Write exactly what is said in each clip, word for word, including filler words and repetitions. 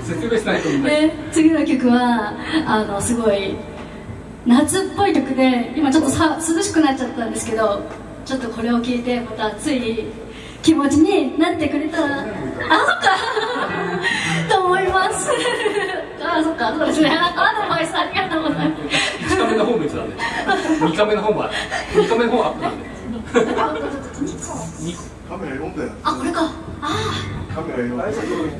説明しないと思う。 で次の曲はあのすごい夏っぽい曲で、今ちょっとさ涼しくなっちゃったんですけど、ちょっとこれを聴いてまた熱い気持ちになってくれたら、あ、そっかと思います。あ、そっか、そうですね。アドバイスありがとうございます。 いちカメの方別なんで、にカメの方はにカメの方はアップなんで。 カメラ読んだよ。 あ、これか。あカメラ読んだよ。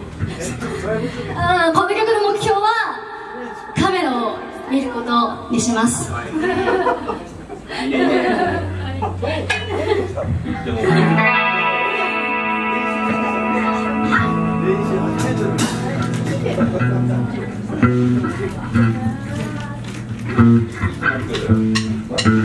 あ、この曲の目標はカメラを見ることにします。 練習